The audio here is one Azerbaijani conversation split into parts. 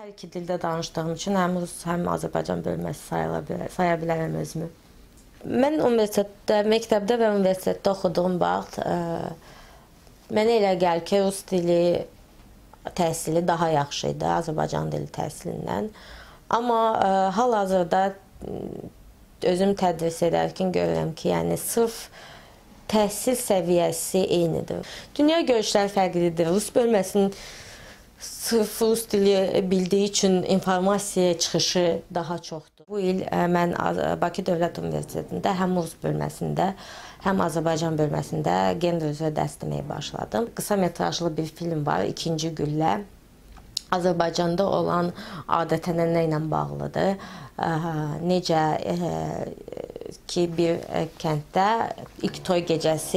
Hər iki dildə danışdığım üçün həm rus, həm Azərbaycan bölməsi saya bilərəm özümü. Mən universitetdə, məktəbdə və universitetdə oxuduğum vaxt mənə elə gəlir ki, rus dili təhsili daha yaxşı idi Azərbaycan dili təhsilindən. Amma hal-hazırda özüm tədris edərkən görürəm ki, yəni sırf təhsil səviyyəsi eynidir. Dünya görüşləri fərqlidir. Rus bölməsinin sırf rus dili bildiyi üçün informasiya çıxışı daha çoxdur. Bu il mən Bakı Dövlət Universitetində həm rus bölməsində, həm Azərbaycan bölməsində gender üzrə dərs deməyə başladım. Qısa metrajlı bir film var, İkinci Güllə. Azərbaycanda olan adət-ənənə ilə bağlıdır. Necə ki, bir kənddə ilk toy gecəsi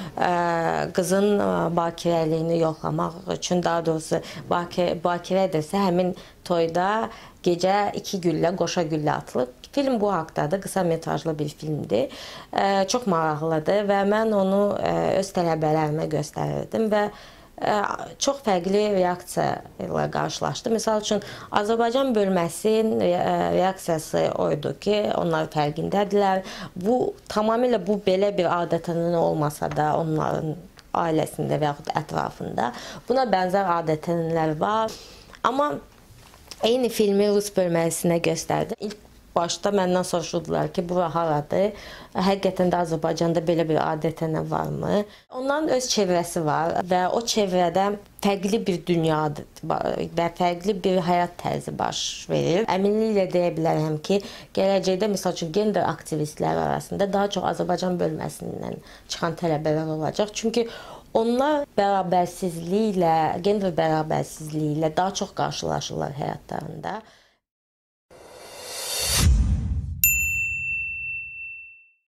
qızın bakirəliyini yoxlamaq üçün, daha doğrusu bakirədirsə, həmin toyda gecə 2 güllə, qoşa güllə atılıb. Film bu haqdadır, qısa metrajlı bir filmdir. Çox maraqlıdır və mən onu öz tələbələrimə göstərirdim və çox fərqli reaksiya ilə qarşılaşdım. Misal üçün, Azərbaycan bölməsinin reaksiyası oydu ki, onlar fərqindədirlər. Tamamilə bu belə bir adət-ənənə olmasa da, onların ailəsində və yaxud ətrafında buna bənzər adət-ənənələr var. Amma eyni filmi rus bölməsinə göstərdim. İlk başda məndən soruşurdular ki, bura haradır? Həqiqətən də Azərbaycanda belə bir adət-ənənə varmı? Onların öz çevrəsi var və o çevrədə fərqli bir dünyadır və fərqli bir həyat tərzi baş verir. Əminliklə deyə bilərəm ki, gələcəkdə misal üçün gender aktivistləri arasında daha çox Azərbaycan bölməsindən çıxan tələbələr olacaq. Çünki onlar bərabərsizliklə, gender bərabərsizliyi ilə daha çox qarşılaşırlar həyatlarında.